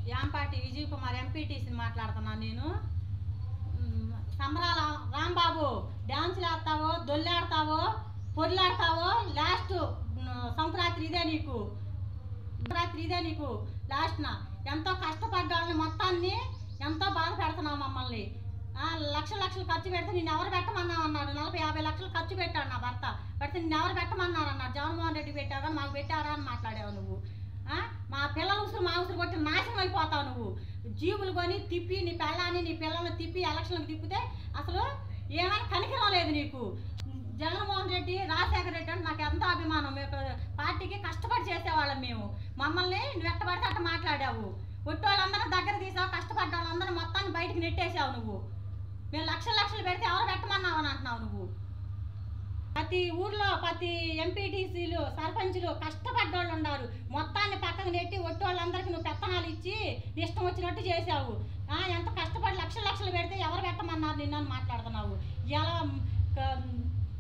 యాంపాటి విజయ్ కుమార్ ఎంపీటీసీని మాట్లాడుతున్నాను నేను. సంబరాల రాంబాబు డ్యాన్సులు ఆడతావో, దొల్లాడతావో, పొర్లాడతావో, లాస్ట్ సంక్రాంతి ఇదే నీకు, లాస్ట్న ఎంతో కష్టపడ్డ వాళ్ళని మొత్తాన్ని ఎంతో బాధ పెడుతున్నావు మమ్మల్ని. లక్షలు ఖర్చు పెడితే నేను ఎవరు పెట్టమన్నావు అన్నాడు. 40-50 లక్షలు ఖర్చు పెట్టాడు నా భర్త. పెడితే నేను ఎవరు పెట్టమన్నారు అన్నాడు. జగన్మోహన్ రెడ్డి పెట్టారా, మాకు పెట్టారా అని మాట్లాడావు నువ్వు. మా పిల్లల ఉసురు మా ఉసురు కొట్టి నాశనం అయిపోతావు నువ్వు. జీవులు కొని తిప్పి నీ పిల్లల్ని తిప్పి ఎలక్షన్లకు తిప్పితే అసలు ఏమైనా కనికరం లేదు నీకు. జగన్మోహన్ రెడ్డి, రాజశేఖర రెడ్డి అంటే నాకు ఎంతో అభిమానం. మేము పార్టీకి కష్టపడి చేసేవాళ్ళం మేము. మమ్మల్ని నువ్వు ఎట్టబడితే అట్ట మాట్లాడావు. ఒట్టి వాళ్ళందరూ దగ్గర తీసావు, కష్టపడ్డ వాళ్ళందరూ మొత్తాన్ని బయటికి నెట్టేసావు నువ్వు. మేము లక్షలు పెడితే ఎవరు పెట్టమన్నావు అని అంటున్నావు నువ్వు. ప్రతి ఊర్లో ప్రతి ఎంపీటీసీలు, సర్పంచులు కష్టపడ్డోళ్ళు ఉన్నారు. మొత్తాన్ని పక్కకు నెట్టి ఒట్టి వాళ్ళందరికీ నువ్వు పెత్తనాలు ఇచ్చి ఇష్టం వచ్చినట్టు చేసావు. ఎంత కష్టపడి లక్షలు పెడితే ఎవరు పెట్టమన్నారు నిన్నని మాట్లాడుతున్నావు. ఇలా